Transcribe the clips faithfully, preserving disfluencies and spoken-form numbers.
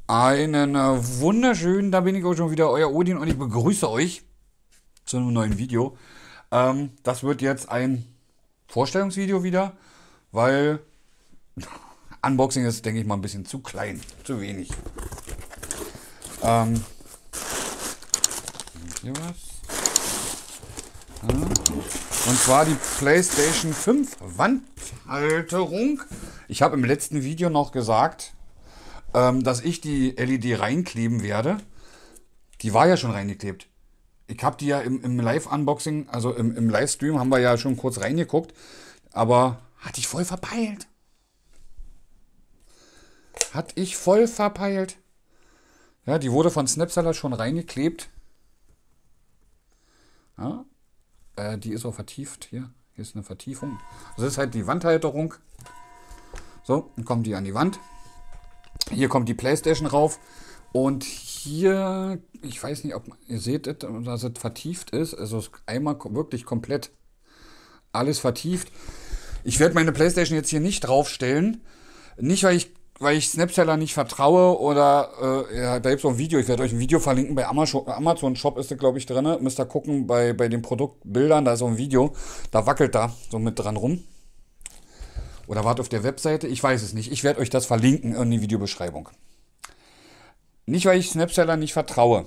Einen äh, wunderschönen, da bin ich auch schon wieder, euer Odin und ich begrüße euch zu einem neuen Video. Ähm, das wird jetzt ein Vorstellungsvideo wieder, weil Unboxing ist, denke ich mal, ein bisschen zu klein, zu wenig. Ähm, hier was. Ja. Und zwar die PlayStation fünf Wandhalterung. Ich habe im letzten Video noch gesagt, ähm, dass ich die L E D reinkleben werde. Die war ja schon reingeklebt. Ich habe die ja im, im Live-Unboxing, also im, im Livestream, haben wir ja schon kurz reingeguckt. Aber hatte ich voll verpeilt. Hatte ich voll verpeilt. Ja, die wurde von Snapseller schon reingeklebt. Ja, äh, die ist auch vertieft. Hier, hier ist eine Vertiefung. Das ist halt die Wandhalterung. So, dann kommt die an die Wand. Hier kommt die PlayStation rauf. Und hier, ich weiß nicht, ob ihr seht, dass es vertieft ist. Also es ist einmal wirklich komplett alles vertieft. Ich werde meine PlayStation jetzt hier nicht draufstellen. Nicht, weil ich, weil ich Snapseller nicht vertraue oder, äh, ja, da gibt es auch ein Video. Ich werde euch ein Video verlinken. Bei Amazon, Amazon Shop ist es, glaube ich, drin. Müsst ihr gucken bei, bei den Produktbildern. Da ist auch ein Video. Da wackelt da so mit dran rum. Oder wart auf der Webseite. Ich weiß es nicht. Ich werde euch das verlinken in die Videobeschreibung. Nicht, weil ich Snapseller nicht vertraue.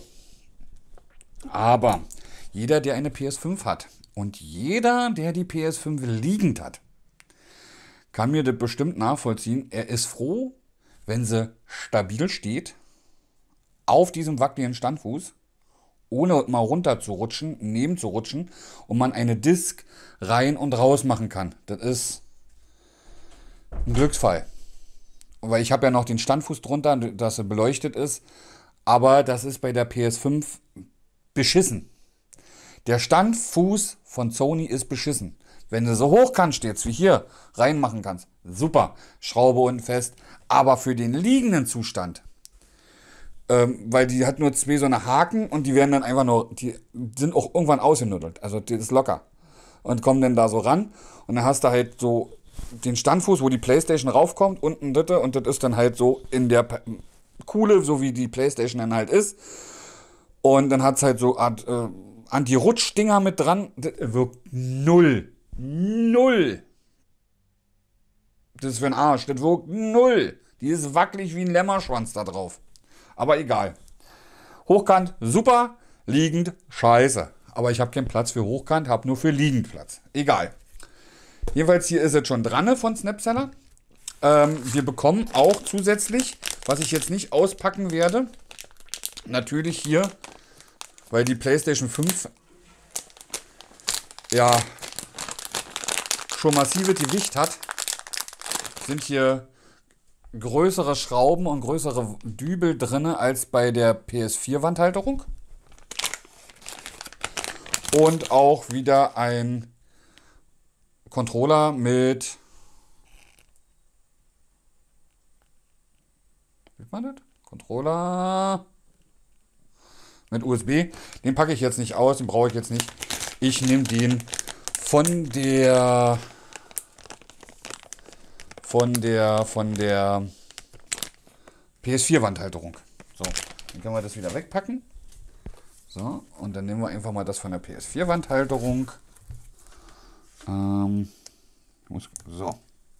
Aber jeder, der eine P S fünf hat und jeder, der die P S fünf liegend hat, kann mir das bestimmt nachvollziehen. Er ist froh, wenn sie stabil steht, auf diesem wackeligen Standfuß, ohne mal runter zu rutschen, neben zu rutschen und man eine Disk rein und raus machen kann. Das ist ein Glücksfall. Weil ich habe ja noch den Standfuß drunter, dass er beleuchtet ist. Aber das ist bei der P S fünf beschissen. Der Standfuß von Sony ist beschissen. Wenn du so hochkant jetzt wie hier reinmachen kannst, super. Schraube unten fest. Aber für den liegenden Zustand, ähm, weil die hat nur zwei so eine Haken und die werden dann einfach nur, die sind auch irgendwann ausgenuddelt. Also das ist locker. Und kommen dann da so ran. Und dann hast du halt so den Standfuß, wo die PlayStation raufkommt, unten dritte, und das ist dann halt so in der Kuhle, so wie die PlayStation dann halt ist. Und dann hat es halt so Art äh, Anti-Rutsch-Dinger mit dran. Das wirkt null. Null. Das ist für ein Arsch. Das wirkt null. Die ist wackelig wie ein Lämmerschwanz da drauf. Aber egal. Hochkant, super. Liegend, scheiße. Aber ich habe keinen Platz für Hochkant, habe nur für liegend Platz. Egal. Jedenfalls hier ist es schon dran von Snapseller. Ähm, wir bekommen auch zusätzlich, was ich jetzt nicht auspacken werde, natürlich hier, weil die PlayStation fünf ja schon massives Gewicht hat, sind hier größere Schrauben und größere Dübel drin als bei der P S vier Wandhalterung. Und auch wieder ein Controller mit, wie man das? Controller mit U S B. Den packe ich jetzt nicht aus, den brauche ich jetzt nicht. Ich nehme den von der von der von der P S vier Wandhalterung. So, dann können wir das wieder wegpacken. So, und dann nehmen wir einfach mal das von der P S vier Wandhalterung. Ähm, so.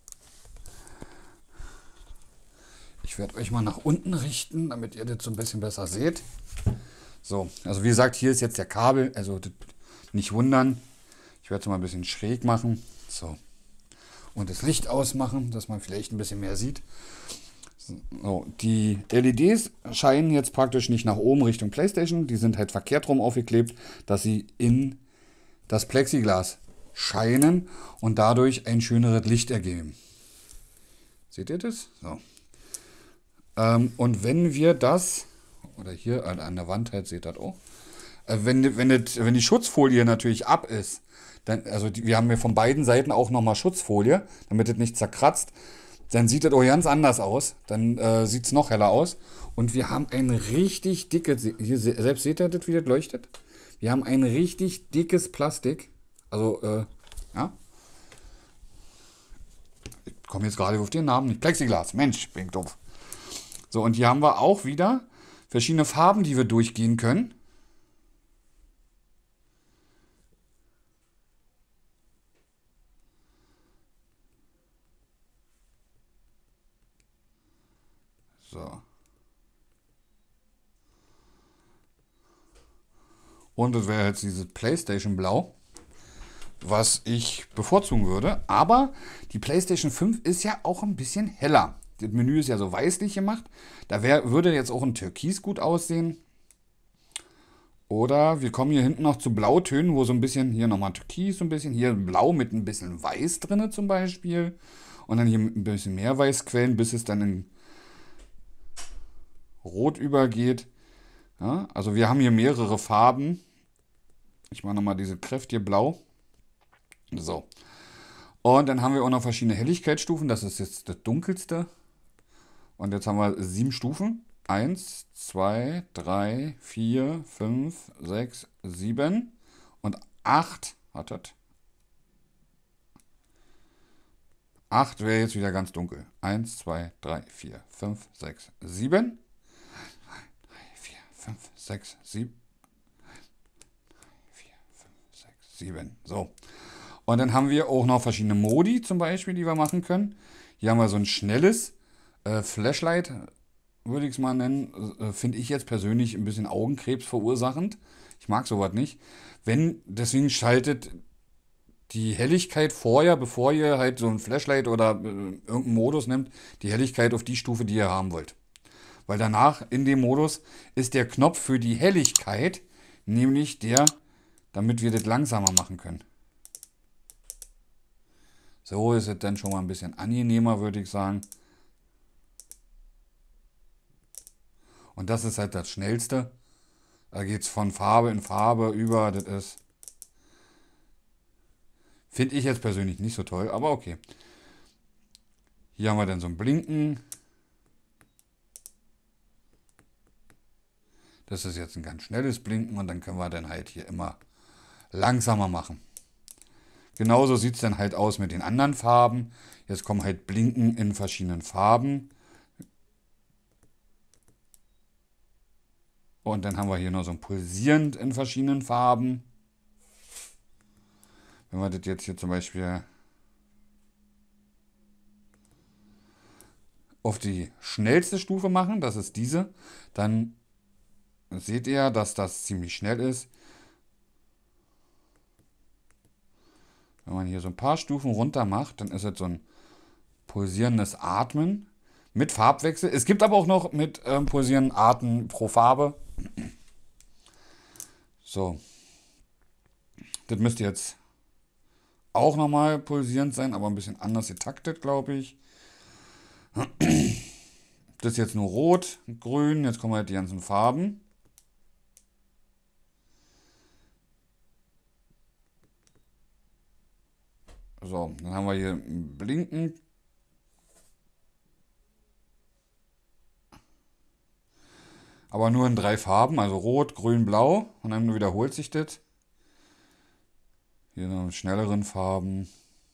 Ich werde euch mal nach unten richten, damit ihr das so ein bisschen besser seht. So, also wie gesagt, hier ist jetzt der Kabel, also nicht wundern. Ich werde es mal ein bisschen schräg machen. So. Und das Licht ausmachen, dass man vielleicht ein bisschen mehr sieht. So, die L E Ds scheinen jetzt praktisch nicht nach oben Richtung PlayStation. Die sind halt verkehrt rum aufgeklebt, dass sie in das Plexiglas scheinen und dadurch ein schöneres Licht ergeben. Seht ihr das? So. Ähm, und wenn wir das, oder hier an der Wand halt, seht ihr das auch, äh, wenn, wenn, das, wenn die Schutzfolie natürlich ab ist, dann, also die, wir haben hier von beiden Seiten auch nochmal Schutzfolie, damit es nicht zerkratzt, dann sieht das auch ganz anders aus. Dann äh, sieht es noch heller aus. Und wir haben ein richtig dickes, hier selbst seht ihr das, wie das leuchtet? Wir haben ein richtig dickes Plastik. Also, äh, ja. Ich komme jetzt gerade auf den Namen nicht. Plexiglas. Mensch, bin ich doof. So, und hier haben wir auch wieder verschiedene Farben, die wir durchgehen können. So. Und das wäre jetzt dieses PlayStation Blau, was ich bevorzugen würde. Aber die PlayStation fünf ist ja auch ein bisschen heller. Das Menü ist ja so weißlich gemacht. Da wär, würde jetzt auch ein Türkis gut aussehen. Oder wir kommen hier hinten noch zu Blautönen, wo so ein bisschen, hier nochmal Türkis, so ein bisschen, hier Blau mit ein bisschen Weiß drin zum Beispiel. Und dann hier mit ein bisschen mehr Weißquellen, bis es dann in Rot übergeht. Ja, also wir haben hier mehrere Farben. Ich mache nochmal diese kräftige Blau. So. Und dann haben wir auch noch verschiedene Helligkeitsstufen. Das ist jetzt das dunkelste. Und jetzt haben wir sieben Stufen. Eins, zwei, drei, vier, fünf, sechs, sieben und acht. Wartet. acht wäre jetzt wieder ganz dunkel. Eins, zwei, drei, vier, fünf, sechs, sieben. drei, vier, fünf, sechs, sieben. vier, fünf, sechs, sieben. So. Und dann haben wir auch noch verschiedene Modi zum Beispiel, die wir machen können. Hier haben wir so ein schnelles äh, Flashlight, würde ich es mal nennen. Äh, Finde ich jetzt persönlich ein bisschen Augenkrebs verursachend. Ich mag sowas nicht. Wenn, deswegen schaltet die Helligkeit vorher, bevor ihr halt so ein Flashlight oder äh, irgendeinen Modus nimmt, die Helligkeit auf die Stufe, die ihr haben wollt. Weil danach in dem Modus ist der Knopf für die Helligkeit nämlich der, damit wir das langsamer machen können. So ist es dann schon mal ein bisschen angenehmer, würde ich sagen. Und das ist halt das Schnellste. Da geht es von Farbe in Farbe über. Das ist, finde ich jetzt persönlich nicht so toll, aber okay. Hier haben wir dann so ein Blinken. Das ist jetzt ein ganz schnelles Blinken und dann können wir dann halt hier immer langsamer machen. Genauso sieht es dann halt aus mit den anderen Farben. Jetzt kommen halt Blinken in verschiedenen Farben. Und dann haben wir hier noch so ein Pulsierend in verschiedenen Farben. Wenn wir das jetzt hier zum Beispiel auf die schnellste Stufe machen, das ist diese, dann seht ihr, dass das ziemlich schnell ist. Wenn man hier so ein paar Stufen runter macht, dann ist es so ein pulsierendes Atmen mit Farbwechsel. Es gibt aber auch noch mit ähm, pulsierenden Arten pro Farbe. So. Das müsste jetzt auch nochmal pulsierend sein, aber ein bisschen anders getaktet, glaube ich. Das ist jetzt nur rot, grün, jetzt kommen halt die ganzen Farben. So, dann haben wir hier ein Blinken. Aber nur in drei Farben, also rot, grün, blau. Und dann wiederholt sich das. Hier noch in schnelleren Farben.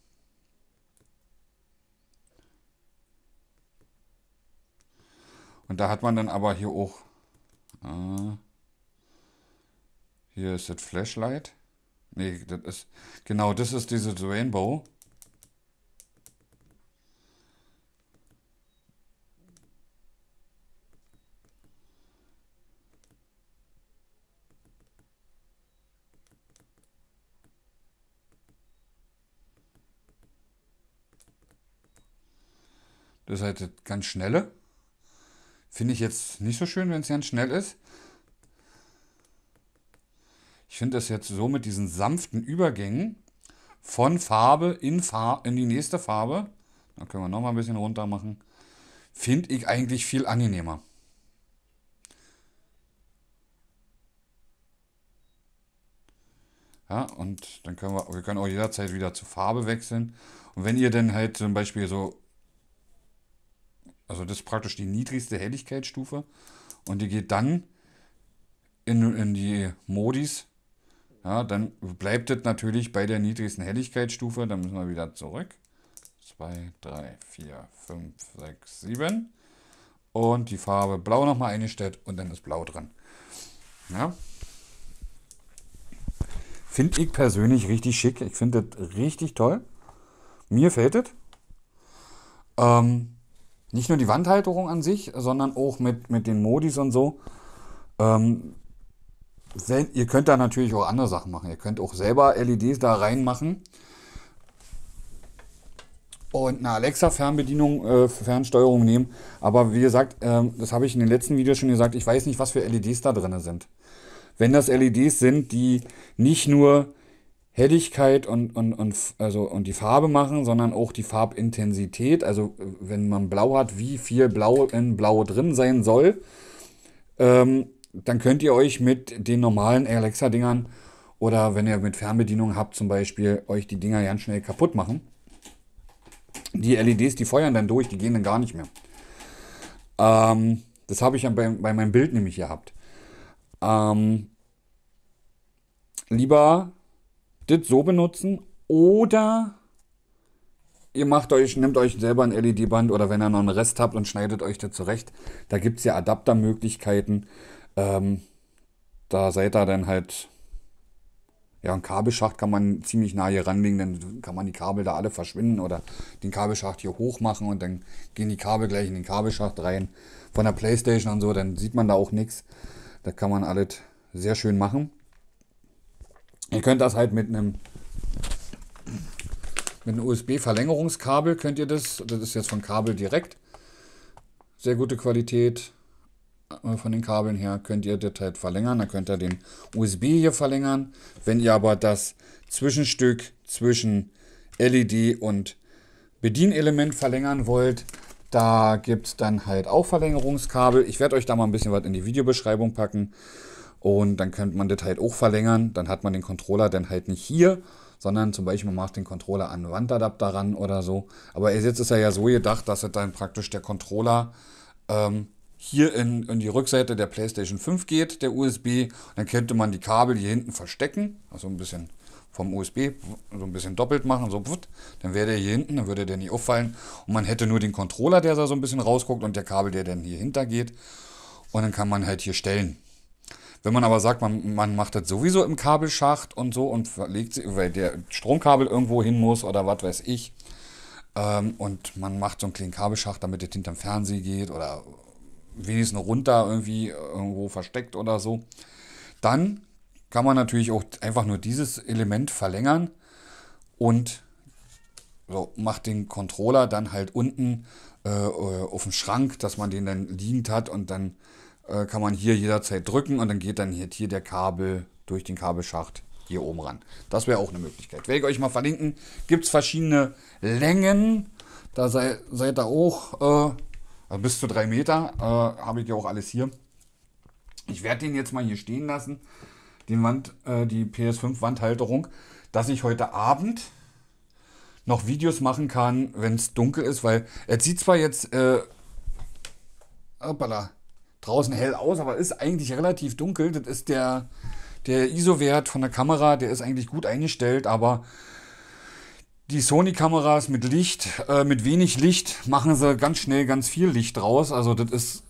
Und da hat man dann aber hier auch... Äh, hier ist das Flashlight. Nee, das ist... Genau, das ist dieses Rainbow. Das ist halt das ganz schnelle. Finde ich jetzt nicht so schön, wenn es ganz schnell ist. Ich finde das jetzt so mit diesen sanften Übergängen von Farbe in, Far in die nächste Farbe. Da können wir noch mal ein bisschen runter machen. Finde ich eigentlich viel angenehmer. Ja, und dann können wir, wir können auch jederzeit wieder zur Farbe wechseln. Und wenn ihr dann halt zum Beispiel so, also das ist praktisch die niedrigste Helligkeitsstufe und die geht dann in, in die Modis, ja, dann bleibt es natürlich bei der niedrigsten Helligkeitsstufe. Dann müssen wir wieder zurück. zwei, drei, vier, fünf, sechs, sieben. und die Farbe Blau nochmal eingestellt und dann ist Blau drin. Ja. Finde ich persönlich richtig schick. Ich finde das richtig toll. Mir gefällt es. Ähm, nicht nur die Wandhalterung an sich, sondern auch mit, mit den Modis und so. Ähm, wenn, ihr könnt da natürlich auch andere Sachen machen. Ihr könnt auch selber L E Ds da reinmachen. Und eine Alexa-Fernbedienung, äh, Fernsteuerung nehmen. Aber wie gesagt, ähm, das habe ich in den letzten Videos schon gesagt, ich weiß nicht, was für L E Ds da drin sind. Wenn das L E Ds sind, die nicht nur Helligkeit und, und, und, also, und die Farbe machen, sondern auch die Farbintensität. Also wenn man Blau hat, wie viel Blau in Blau drin sein soll, ähm, dann könnt ihr euch mit den normalen Alexa-Dingern oder wenn ihr mit Fernbedienung habt zum Beispiel, euch die Dinger ganz schnell kaputt machen. Die L E Ds, die feuern dann durch, die gehen dann gar nicht mehr. Ähm, das habe ich ja bei, bei meinem Bild nämlich gehabt. Ähm, lieber das so benutzen oder ihr macht euch, nehmt euch selber ein L E D-Band oder wenn ihr noch einen Rest habt und schneidet euch das zurecht. Da gibt es ja Adaptermöglichkeiten. Ähm, da seid ihr dann halt, ja, ein Kabelschacht kann man ziemlich nah hier ranlegen, dann kann man die Kabel da alle verschwinden oder den Kabelschacht hier hoch machen und dann gehen die Kabel gleich in den Kabelschacht rein. Von der Playstation und so, dann sieht man da auch nichts. Da kann man alles sehr schön machen. Ihr könnt das halt mit einem mit einem U S B-Verlängerungskabel könnt ihr das, das ist jetzt von Kabel direkt, sehr gute Qualität von den Kabeln her, könnt ihr das halt verlängern, dann könnt ihr den U S B hier verlängern. Wenn ihr aber das Zwischenstück zwischen L E D und Bedienelement verlängern wollt, da gibt es dann halt auch Verlängerungskabel. Ich werde euch da mal ein bisschen was in die Videobeschreibung packen. Und dann könnte man das halt auch verlängern. Dann hat man den Controller dann halt nicht hier, sondern zum Beispiel man macht den Controller an einen Wandadapter ran oder so. Aber jetzt ist er ja so gedacht, dass es dann praktisch der Controller ähm, hier in, in die Rückseite der PlayStation fünf geht, der U S B. Dann könnte man die Kabel hier hinten verstecken, also ein bisschen vom U S B so ein bisschen doppelt machen, so pft, dann wäre der hier hinten, dann würde der nicht auffallen. Und man hätte nur den Controller, der da so ein bisschen rausguckt und der Kabel, der dann hier hinter geht. Und dann kann man halt hier stellen. Wenn man aber sagt, man, man macht das sowieso im Kabelschacht und so und verlegt sie, weil der Stromkabel irgendwo hin muss oder was weiß ich, ähm, und man macht so einen kleinen Kabelschacht, damit es hinterm Fernseher geht oder wenigstens runter irgendwie irgendwo versteckt oder so, dann kann man natürlich auch einfach nur dieses Element verlängern und so, macht den Controller dann halt unten äh, auf dem Schrank, dass man den dann liegend hat und dann äh, kann man hier jederzeit drücken und dann geht dann hier, hier der Kabel durch den Kabelschacht hier oben ran. Das wäre auch eine Möglichkeit. Werde ich euch mal verlinken. Gibt es verschiedene Längen. Da sei, seid ihr auch äh, bis zu drei Meter. Äh, habe ich ja auch alles hier. Ich werde den jetzt mal hier stehen lassen. Den Wand, äh, die P S fünf Wandhalterung, dass ich heute Abend noch Videos machen kann, wenn es dunkel ist, weil es sieht zwar jetzt äh, hoppala, draußen hell aus, aber ist eigentlich relativ dunkel. Das ist der, der I S O-Wert von der Kamera, der ist eigentlich gut eingestellt, aber die Sony-Kameras mit Licht, äh, mit wenig Licht, machen sie ganz schnell ganz viel Licht draus. Also das ist,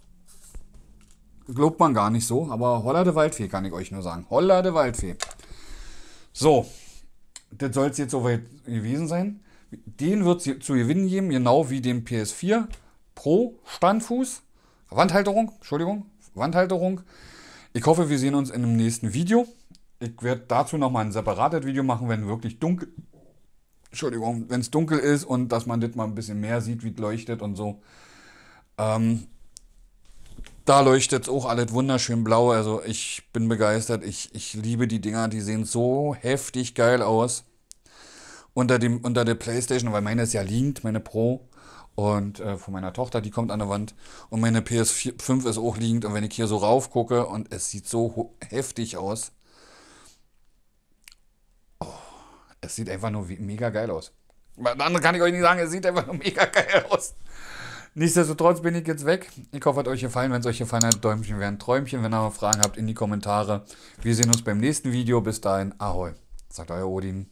glaubt man gar nicht so, aber holla de Waldfee, kann ich euch nur sagen. Holla de Waldfee. So, das soll es jetzt soweit gewesen sein. Den wird es zu gewinnen geben, genau wie dem P S vier Pro Standfuß. Wandhalterung, Entschuldigung, Wandhalterung. Ich hoffe, wir sehen uns in dem nächsten Video. Ich werde dazu nochmal ein separates Video machen, wenn wirklich dunkel, Entschuldigung, wenn es dunkel ist und dass man das mal ein bisschen mehr sieht, wie es leuchtet und so. Ähm, da leuchtet es auch alles wunderschön blau. Also ich bin begeistert. Ich, ich liebe die Dinger, die sehen so heftig geil aus. Unter, dem, unter der Playstation, weil meine ist ja liegend, meine Pro. Und äh, von meiner Tochter, die kommt an der Wand. Und meine P S fünf ist auch liegend. Und wenn ich hier so rauf gucke und es sieht so heftig aus. Oh, es sieht einfach nur wie, mega geil aus. Das andere kann ich euch nicht sagen, es sieht einfach nur mega geil aus. Nichtsdestotrotz bin ich jetzt weg. Ich hoffe, es hat euch gefallen. Wenn es euch gefallen hat, Däumchen wären Träumchen. Wenn ihr noch Fragen habt, in die Kommentare. Wir sehen uns beim nächsten Video. Bis dahin, ahoi. Sagt euer Odin.